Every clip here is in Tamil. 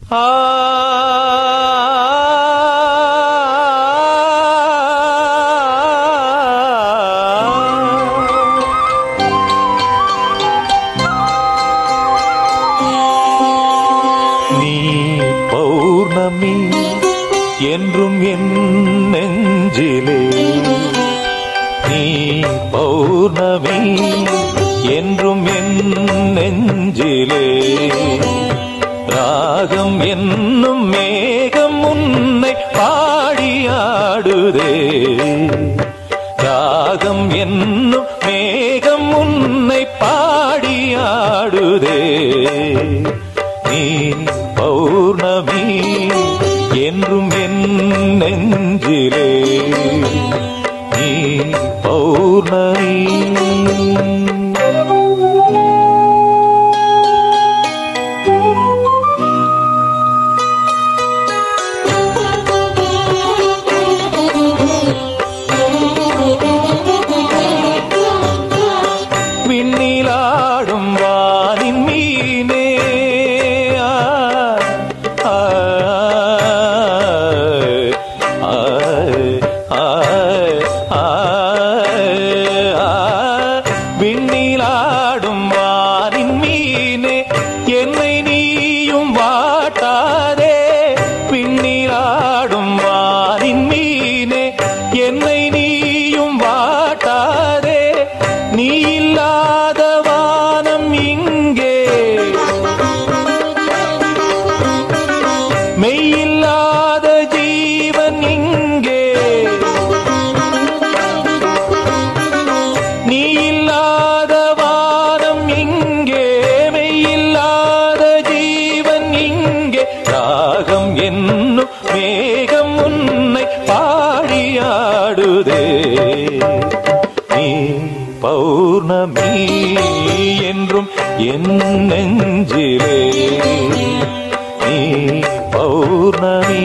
நீ பௌர்ணமி என்றும் என் நெஞ்சிலே, நீ பௌர்ணமி என்றும் என் நெஞ்சிலே, ராகம் என்னும் மேகம் உன்னை பாடியாடுதே, ராகம் என்னும் மேகம் உன்னை பாடியாடுதே. நீ பௌர்ணமி என்றும் என் நெஞ்சிலே, நீ பௌர்ணமி. விண்ணிலாடும் வானின் மீனே, விண்ணிலாடும் வானின் மீனே, என்னை நீயும் வாட்டாதே, விண்ணிலாடும் வானின் மீனே, என்னை நீயும் வாட்டாதே, நீ இல்லாத வானம் இங்கே, மெய்யில்லாத ஜீவன் இங்கே, நீ இல்லாத வானம் இங்கே, மெய்யில்லாத ஜீவன் இங்கே, ராகம் என்னும் மேகம் உன்னை பாடியாடுதே. நீ பௌர்ணமி என்றும் என் நெஞ்சிலே, நீ பௌர்ணமி.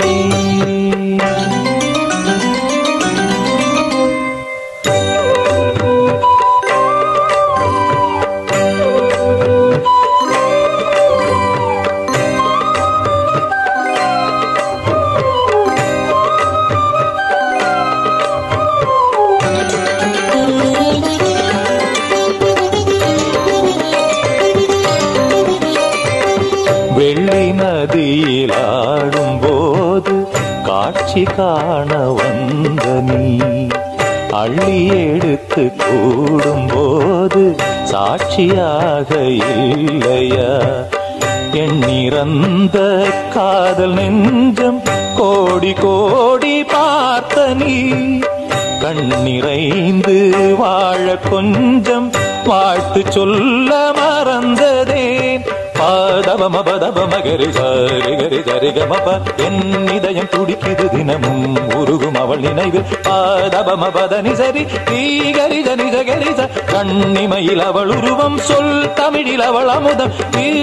வெள்ளி நதியிலாடும் போது காட்சி காண வந்த நீ, அள்ளி எடுத்து கூடும் போது சாட்சியாக இல்லையா, எண்ணிறந்த காதல் நெஞ்சம் கோடி கோடி பார்த்த நீ, கண்ணிறைந்து வாழ கொஞ்சம் வாழ்த்து சொல்ல மறந்ததேன். பாதவம பதவம கரி சரி கரி சரி கமப, என் இதயம் துடிக்குது தினமும் உருகும் அவள் நினைவில். பாதவம பதனி சரி கரி ஜனி சரி ச, கண்ணிமையில் அவள் உருவம் சொல் தமிழில் அவள் அமுதம்.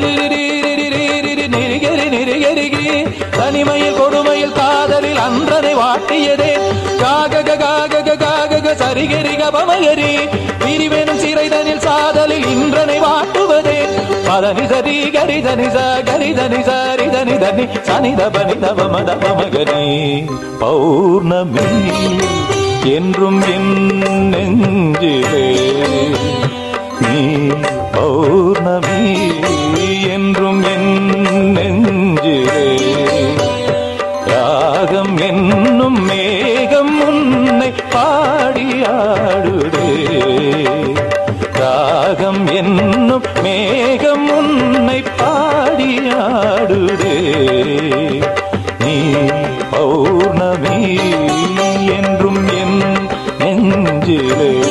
நெருகரி நெருகருகி தனிமையில் கொடுமையில் காதலில் அன்றனை வாட்டியதே, காக காக காக சரிகரி கபமகரி, பிரிவெனும் சிறைதனில் சாதலில் இன்றனை வாட்டுவதே. பதனி சரி கரி தனி ச கரி தனி சரி தனி தனி சனி தபனி தபம தபமகரி. பௌர்ணமி என்றும் என் நெஞ்சிலே, நீ பௌர்ணமி என்றும் என் நெஞ்சிலே, ராகம் என்னும் மேகம் உன்னை பாடியாடுதே, ராகம் என்னும் மேகம் உன்னை பாடியாடுதே. நீ பௌர்ணமி என்றும் என் நெஞ்சிலே.